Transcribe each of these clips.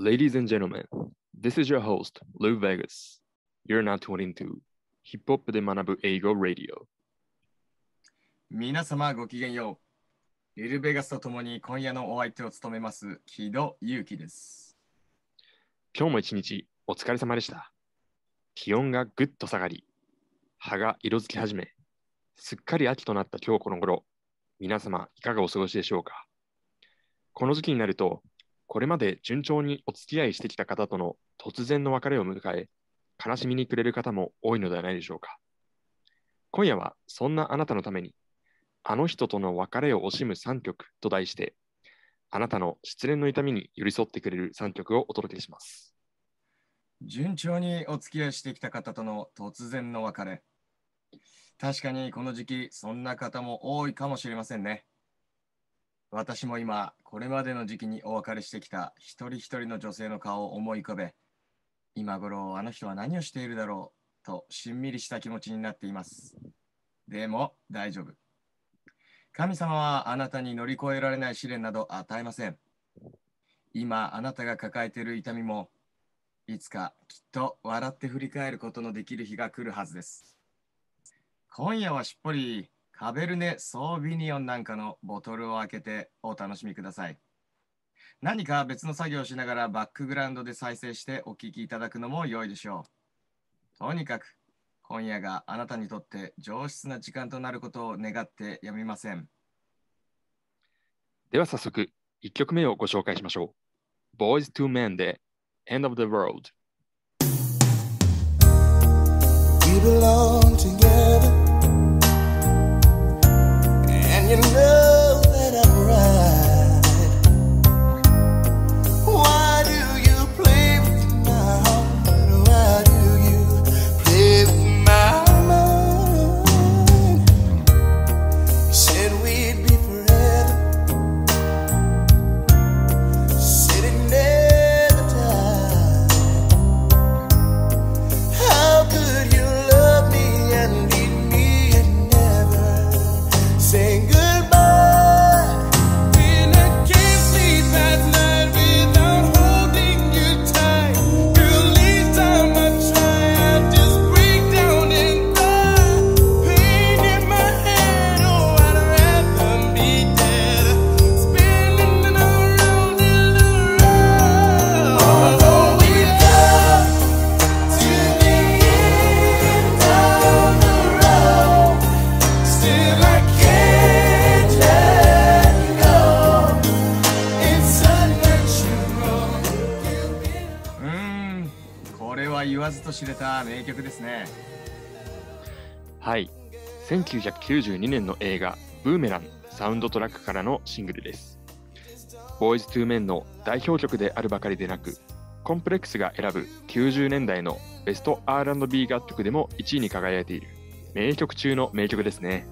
Ladies and gentlemen, this is your host, Lou Vegas. You're now tuning to ヒップホップで学ぶ英語 Radio。 皆様ごきげんよう。リルベガスとともに今夜のお相手を務めます木戸祐樹です。 今日も一日お疲れ様でした。気温がぐっと下がり、葉が色づき始め、すっかり秋となった今日この頃、皆様いかがお過ごしでしょうか。この時期になると、これまで順調にお付き合いしてきた方との突然の別れを迎え、悲しみに暮れる方も多いのではないでしょうか。今夜はそんなあなたのために、あの人との別れを惜しむ3曲と題して、あなたの失恋の痛みに寄り添ってくれる3曲をお届けします。 順調にお付き合いしてきた方との突然の別れ。確かにこの時期、そんな方も多いかもしれませんね。私も今、これまでの時期にお別れしてきた一人一人の女性の顔を思い浮かべ、今頃あの人は何をしているだろうとしんみりした気持ちになっています。でも大丈夫。神様はあなたに乗り越えられない試練など与えません。今あなたが抱えている痛みも、いつかきっと笑って振り返ることのできる日が来るはずです。今夜はしっぽりカベルネ・ソービニオンなんかのボトルを開けてお楽しみください。何か別の作業をしながらバックグラウンドで再生してお聞きいただくのも良いでしょう。とにかく今夜があなたにとって上質な時間となることを願ってやみません。 では早速、1曲目をご紹介しましょう。Boys to Men で End of the Road。 We belong together, and you know that I'm right. Why do you play with my heart? Why do you play with my mind? You said we'd be forever, said it never died. How could you love me and leave me and never say goodbye? When I can't sleep at night without holding you tight, girl, each time I try, I just break down and cry. Pain in my head, oh, I'd rather be dead, spinning around in the road. Although we've come to the end of the road, still I can't let go. It's unnatural. You've been これは言わずと知れた名曲ですね。 はい、1992年の映画ブーメランサウンドトラックからのシングルです。Boys to Men の代表曲であるばかりでなく、コンプレックスが選ぶ90年代のベスト R&B 楽曲でも1位に輝いている名曲中の名曲ですね。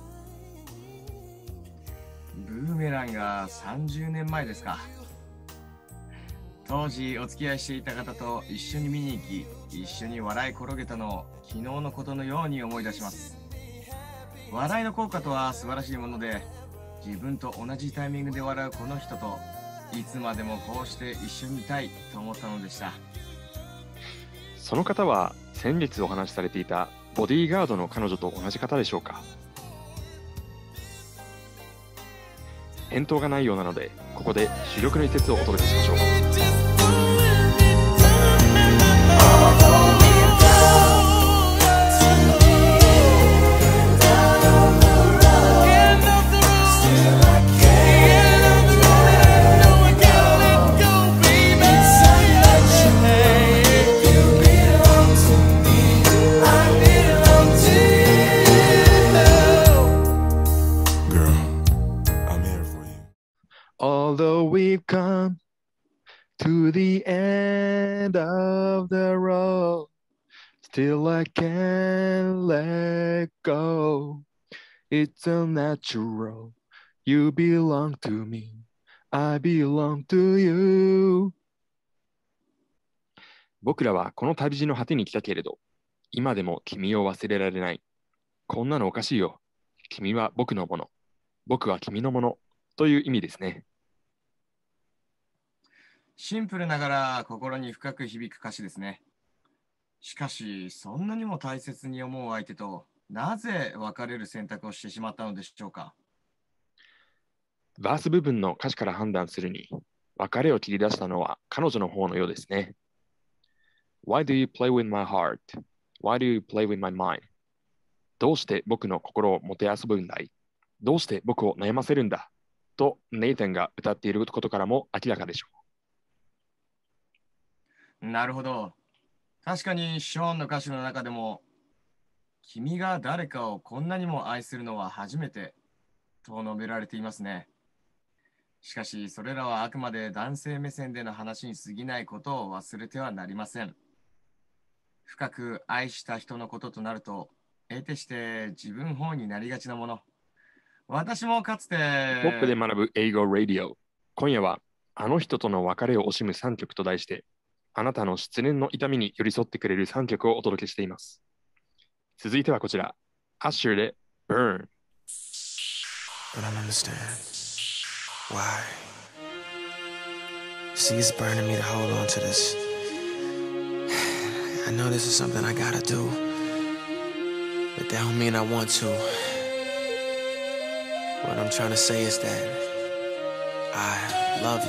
ブーメランが30年前ですか。当時お付き合いしていた方と一緒に見に行き、一緒に笑い転げたのを昨日のことのように思い出します。笑いの効果とは素晴らしいもので、自分と同じタイミングで笑うこの人といつまでもこうして一緒にいたいと思ったのでした。 その方は先日お話しされていたボディーガードの彼女と同じ方でしょうか。返答がないようなので、ここで主力の一節をお届けしましょう。Although we've come to the end of the road, still I can't let go. It's unnatural. You belong to me. I belong to you. 僕らはこの旅路の果てに来たけれど、今でも君を忘れられない。こんなのおかしいよ。君は僕のもの。僕は君のもの。という意味ですね。 シンプルながら心に深く響く歌詞ですね。しかし、そんなにも大切に思う相手と、なぜ別れる選択をしてしまったのでしょうか。 バース部分の歌詞から判断するに、別れを切り出したのは彼女の方のようですね。Why do you play with my heart? Why do you play with my mind? どうして僕の心をもてあそぶんだい？どうして僕を悩ませるんだ？とネイタンが歌っていることからも明らかでしょなるほど。確かにショーンの歌詞の中でも、君が誰かをこんなにも愛するのは初めてと述べられていますね。しかし、それらはあくまで男性目線での話に過ぎないことを忘れてはなりません。深く愛した人のこととなると、得てして自分本になりがちなもの。私もかつて、 う。ポップで学ぶ英語ラディオ。今夜はあの人との別れを惜しむ3曲と題して、あなたの失恋の痛みに寄り添ってくれる3曲をお届けしています。続いてはこちら、アッシュで Burn。 But I don't understand why. See, it's burning me to hold on to this. I know this is something I gotta do, but that don't mean I want to. What I'm trying to say is that I love you.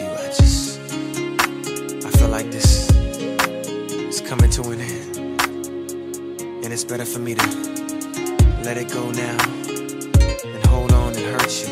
I feel like this is coming to an end, and it's better for me to let it go now and hold on and hurt you.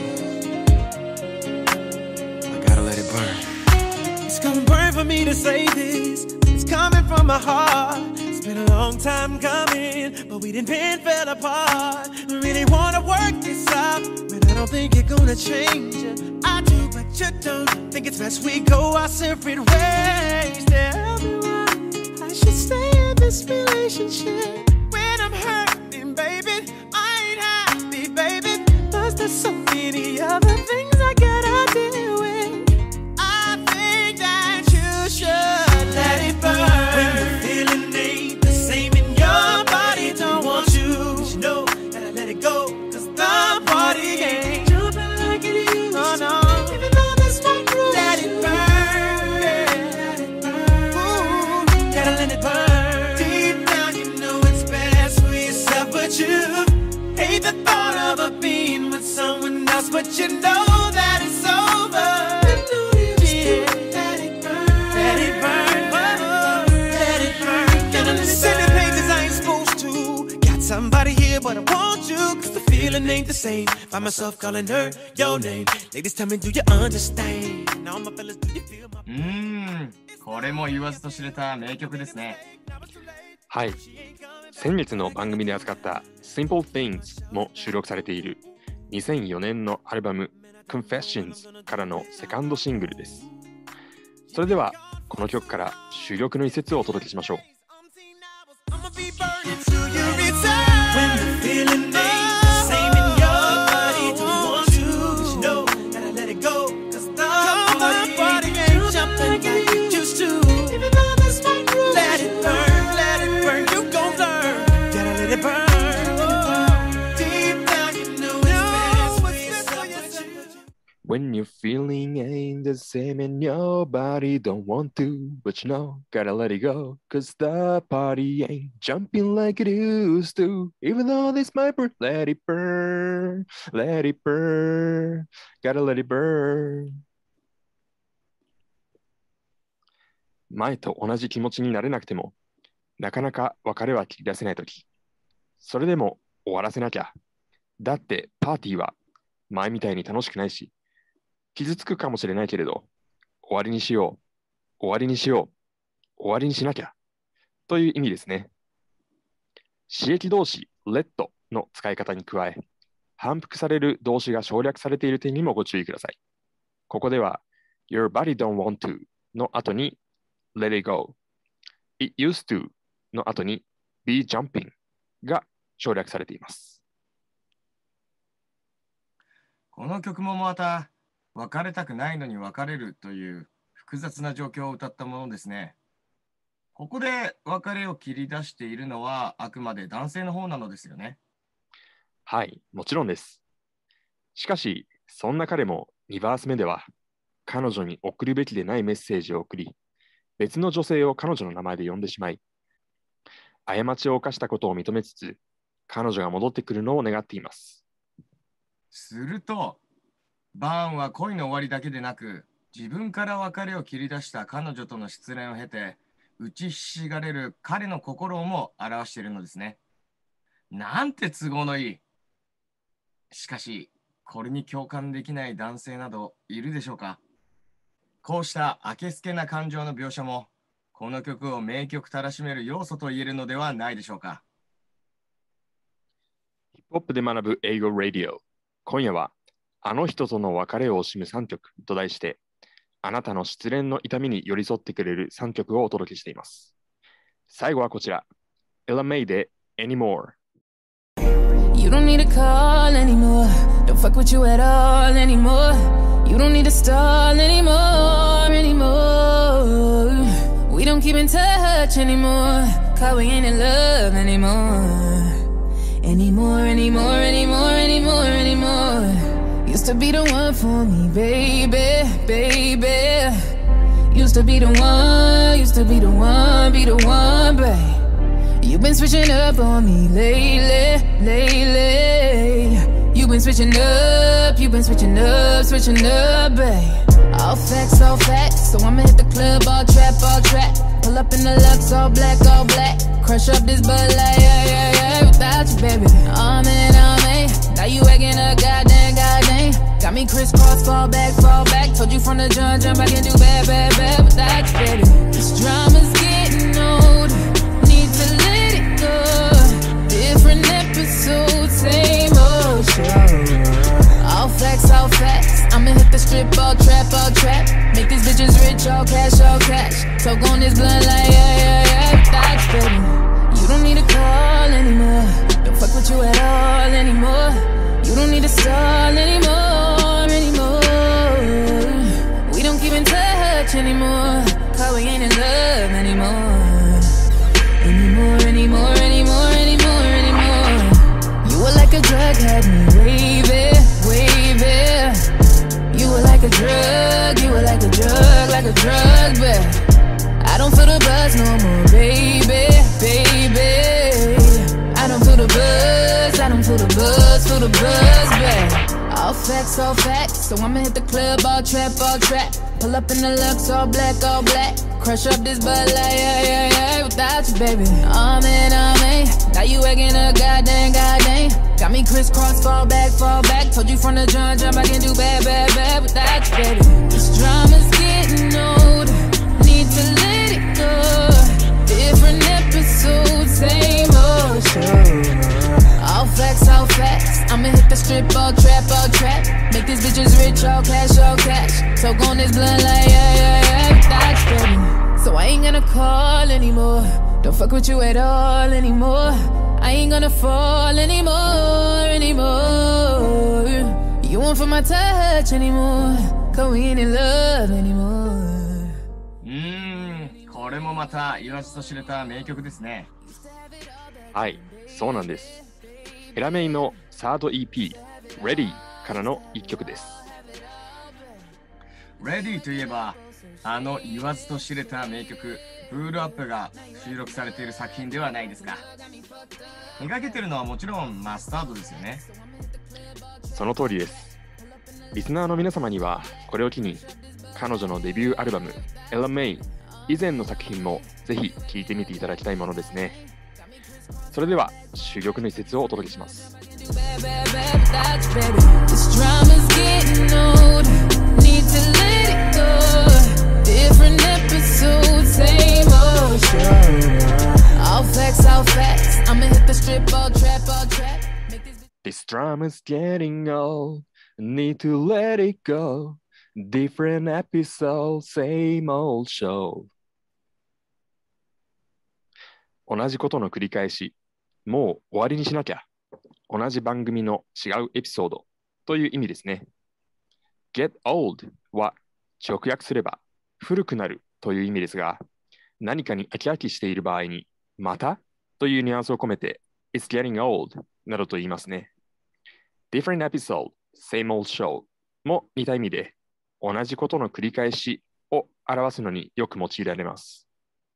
I gotta let it burn. It's gonna burn for me to say this. It's coming from my heart. It's been a long time coming, but we didn't fell apart. We really wanna work this out, but I don't think you're gonna change it. I do, but you don't. Think it's best we go our separate ways. Tell me why I should stay in this relationship when I'm hurting, baby. I ain't happy, baby. Plus there's so many other things I gotta deal with. I think that you should let it burn. When the feeling ain't the same in your body, don't want you. But you know, gotta let it go, cause the party ain't jumping like it used to. Oh no, even though that's not true. Let it burn, let it burn. Ooh, gotta let it burn. Deep down you know it's best for yourself, but you hate the thought of a being with someone else, but you know that it's over. Yeah, let it burn, let it burn, let it burn. Gotta let it burn. Pages I ain't supposed to. Got somebody here, but I want you, cause the feeling ain't the same. Find myself calling her your name. Ladies, tell me, do you understand? Now my fellas, do you feel my... これも言わずと知れた名曲ですね。 はい。先月の番組で扱った Simple Things も収録されている2004年のアルバム Confessions からのセカンドシングルです。それではこの曲から収録の一節をお届けしましょう。 I'ma be burning till you return. When the feeling ain't the same in your body, don't want you. But you know, gotta let it go, cause the body ain't jumping like it used to. Even though that's not true. Let it burn, you gon' learn. Gotta let it burn. Deep down you know it's best for yourself. When you're feeling ain't the same in your body, don't want to, but you know, gotta let it go, cause the party ain't jumping like it used to. Even though this might burn, let it burn, let it burn, gotta let it burn. 前と同じ気持ちになれなくても、なかなか別れは切り出せないとき、それでも終わらせなきゃ。だってパーティーは前みたいに楽しくないし、傷つくかもしれないけれど、終わりにしよう、終わりにしよう、終わりにしなきゃ、という意味ですね。刺激動詞 let の使い方に加え、反復される動詞が省略されている点にもご注意ください。ここでは Your body don't want to の後に Let it go。It used to の後に Be jumping が省略されています。 この曲もまた、別れたくないのに別れるという複雑な状況を歌ったものですね。ここで別れを切り出しているのはあくまで男性の方なのですよね。 はい、もちろんです。しかし、そんな彼も2バース目では、 彼女に送るべきでないメッセージを送り、別の女性を彼女の名前で呼んでしまい、過ちを犯したことを認めつつ、彼女が戻ってくるのを願っています。 すると、バーンは恋の終わりだけでなく、自分から別れを切り出した彼女との失恋を経て、打ちひしがれる彼の心をも表しているのですね。なんて都合のいい。しかし、これに共感できない男性などいるでしょうか。こうしたあけすけな感情の描写も、この曲を名曲たらしめる要素と言えるのではないでしょうか。 ヒップホップで学ぶ英語ラディオ。今夜は、あの人との別れを惜しむ3曲と題して、あなたの失恋の痛みに寄り添ってくれる3曲をお届けしています。最後はこちら。Ella Maiで Anymore。You don't need to call anymore. Don't fuck with you at all anymore. You don't need to stall anymore. We don't keep in touch anymore. Cause we ain't in love anymore. Used to be the one for me, baby. Used to be the one, babe. You've been switching up on me lately. You've been switching up, babe. All facts, so I'ma hit the club, all trap. Pull up in the Lux, all black. Crush up this Bud Light, yeah, without you, baby. Oh man, now you acting up, goddamn. Got me crisscross, fall back. Told you from the jump, I can do bad without you, baby. This drama's getting old, need to let it go. Different episodes, same old show. All facts, I'ma hit the strip, all trap. Make these bitches rich, all cash. Talk on this blunt like, yeah, without you, baby. You don't need to call anymore. Don't fuck with you at all anymore. You don't need to stall anymore. We don't keep in touch anymore. Cause we ain't in love anymore. You were like a drug, had me wavy. You were like a drug, babe. I don't feel the buzz no more, baby. I don't feel the buzz, babe. All facts, so I'ma hit the club, all trap. Pull up in the Lux, all black. Crush up this Bud Light, yeah, without you, baby. Oh man, now you acting up, goddamn. Got me crisscross, fall back. Told you from the jump, I can do bad without you, baby. This drama's getting old, need to let it go. Different episodes, same old show. All facts, I'ma hit the strip, all trap. Make these bitches rich, all cash. Talk on this blunt like, yeah, without you, baby. So I ain't gonna call anymore. Don't fuck with you at all anymore. I ain't gonna fall anymore. You won't feel my touch anymore. Cause we ain't in love anymore. これもまた言わずと知れた名曲ですね。 はい、そうなんです。エラメイのサード EP Ready からの一曲です。 Ready といえば、あの言わずと知れた名曲プールアップが収録されている作品ではないですか。手掛けてるのはもちろんマスタードですよね。 その通りです。リスナーの皆様にはこれを機に彼女のデビューアルバム Ella Mai 以前の作品もぜひ聴いてみていただきたいものですね。それでは珠玉の一節をお届けします。This drama's getting old, need to let it go. Different episode, same old show. 同じことの繰り返し、もう終わりにしなきゃ。同じ番組の違うエピソードという意味ですね。Get old は直訳すれば古くなるという意味ですが、何かに飽きしている場合に、またというニュアンスを込めて、It's getting old などと言いますね。Different episode, same old show も似た意味で、 同じことの繰り返しを表すのによく用いられます。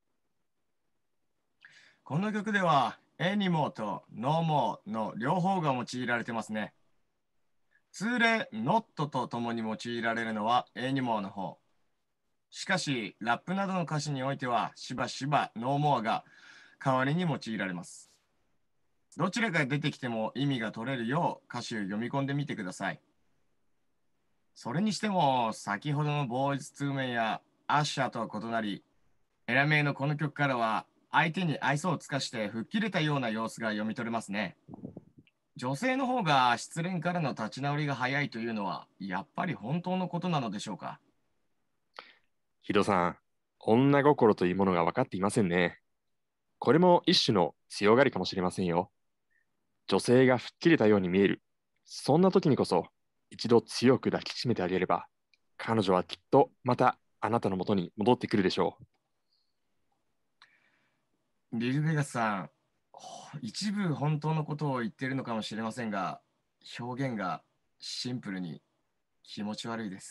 この曲では anymore と no more の両方が用いられてますね。通例 not とともに用いられるのは anymore の方。しかし、ラップなどの歌詞においてはしばしば no more が代わりに用いられます。どちらが出てきても意味が取れるよう歌詞を読み込んでみてください。それにしても、先ほどのボーイズ2メンやアッシャーとは異なり、エラメイのこの曲からは相手に愛想を尽かして吹っ切れたような様子が読み取れますね。女性の方が失恋からの立ち直りが早いというのは、やっぱり本当のことなのでしょうか。 ヒドさん、女心というものが分かっていませんね。これも一種の強がりかもしれませんよ。女性が吹っ切れたように見える。そんな時にこそ、一度強く抱きしめてあげれば、彼女はきっとまたあなたの元に戻ってくるでしょリル・ベガスさん、一部本当のことを言っているのかもしれませんが、表現がシンプルに気持ち悪いです。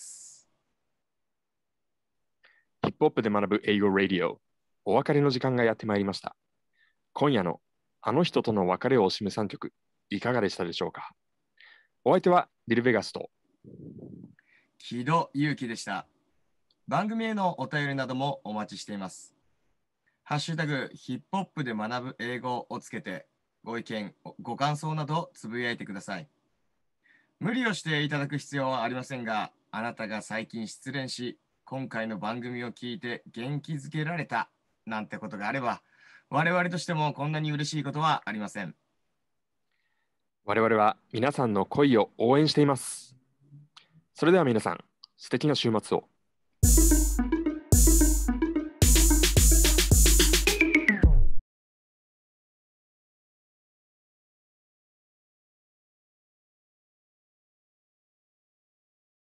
う。ヒップホップで学ぶ英語ラディオ、お別れの時間がやってまいりました。今夜のあの人との別れを惜しむ3曲、いかがでしたでしょうか。お相手はリル・ベガスと木戸祐樹でした。番組へのお便りなどもお待ちしています。ハッシュタグヒップホップで学ぶ英語をつけてご意見、ご感想などつぶやいてください。無理をしていただく必要はありませんが、あなたが最近失恋し、今回の番組を聞いて元気づけられたなんてことがあれば、我々としてもこんなに嬉しいことはありません。 我々は皆さんの恋を応援しています。それでは皆さん、素敵な週末を。